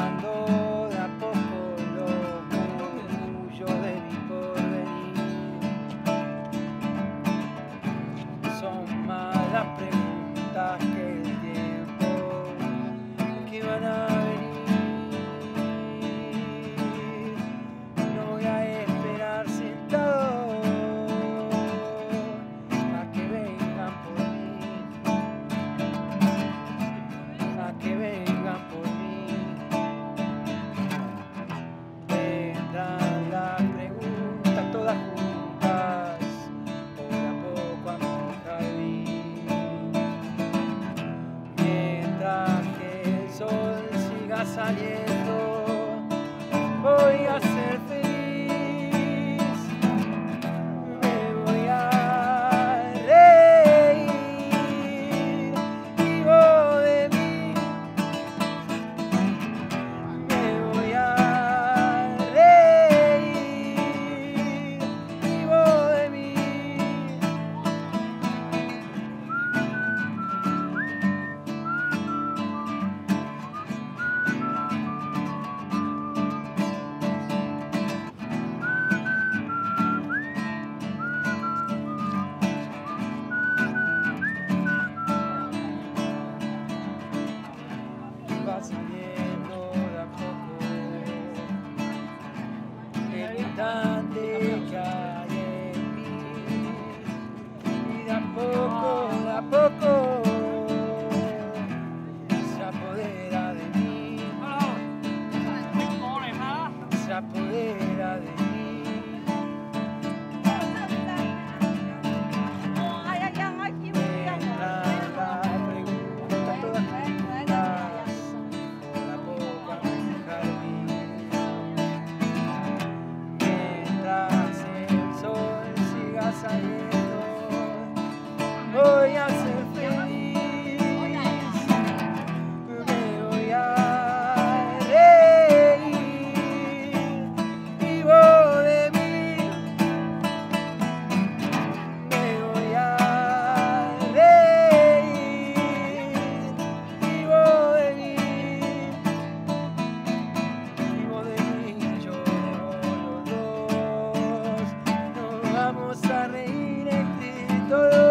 inventando de a poco los murmullos de mi porvenir. Son más las preguntas que el tiempo que van a venir. No voy a esperar sentado a que vengan por mí, a que vengan por mí. Vendrán las preguntas todas juntas, poco a poco a mi jardín. Mientras que el sol siga saliendo, voy a ser feliz. Me voy a reír, vivo de mí. Me voy a reír, vivo de mí. Va saliendo de a poco el instante que hay en mí, y de a poco se apodera de mí, se apodera de mí. Voy a ser feliz, me voy a reír, vivo de mí. Me voy a reír, vivo de mí. Vivo de mí, yo debo los dos. Nos vamos a reír entre todos.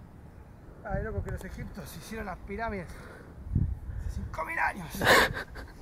Ay, loco, que los egipcios hicieron las pirámides hace 5000 años.